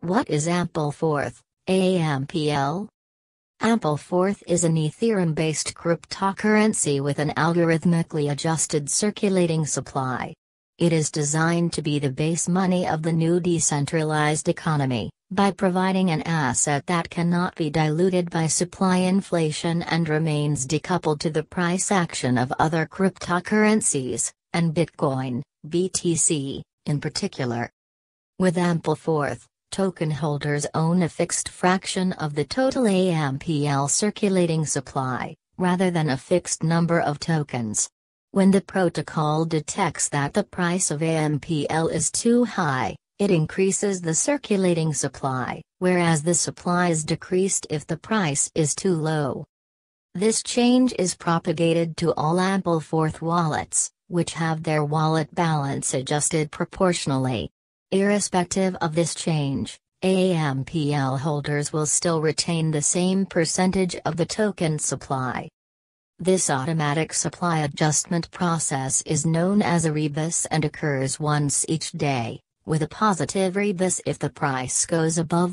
What is Ampleforth, AMPL? Ampleforth is an Ethereum-based cryptocurrency with an algorithmically adjusted circulating supply. It is designed to be the base money of the new decentralized economy, by providing an asset that cannot be diluted by supply inflation and remains decoupled to the price action of other cryptocurrencies, and Bitcoin, BTC, in particular. With Ampleforth, token holders own a fixed fraction of the total AMPL circulating supply, rather than a fixed number of tokens. When the protocol detects that the price of AMPL is too high, it increases the circulating supply, whereas the supply is decreased if the price is too low. This change is propagated to all Ampleforth wallets, which have their wallet balance adjusted proportionally. Irrespective of this change, AMPL holders will still retain the same percentage of the token supply. This automatic supply adjustment process is known as a rebus and occurs once each day, with a positive rebus if the price goes above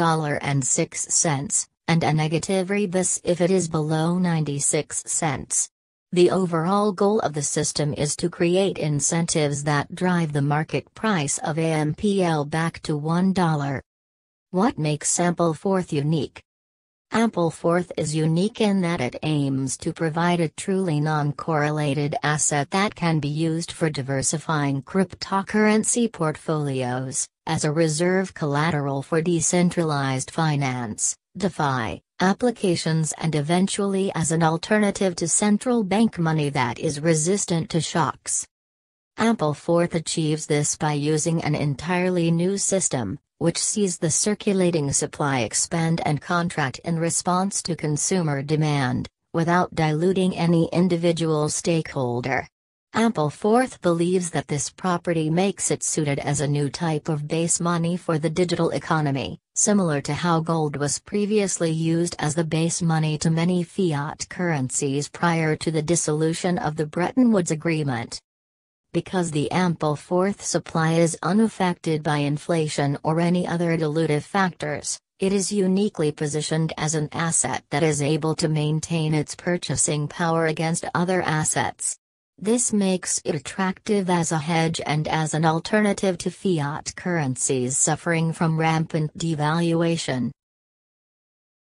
$1.06, and a negative rebus if it is below 96 cents. The overall goal of the system is to create incentives that drive the market price of AMPL back to $1. What makes Ampleforth unique? Ampleforth is unique in that it aims to provide a truly non-correlated asset that can be used for diversifying cryptocurrency portfolios, as a reserve collateral for decentralized finance, DeFi, applications, and eventually as an alternative to central bank money that is resistant to shocks. Ampleforth achieves this by using an entirely new system, which sees the circulating supply expand and contract in response to consumer demand, without diluting any individual stakeholder. Ampleforth believes that this property makes it suited as a new type of base money for the digital economy, similar to how gold was previously used as the base money to many fiat currencies prior to the dissolution of the Bretton Woods Agreement. Because the Ampleforth supply is unaffected by inflation or any other dilutive factors, it is uniquely positioned as an asset that is able to maintain its purchasing power against other assets. This makes it attractive as a hedge and as an alternative to fiat currencies suffering from rampant devaluation.